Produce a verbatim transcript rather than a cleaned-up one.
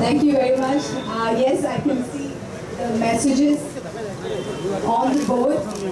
Thank you very much. Uh, yes, I can see the messages on the board.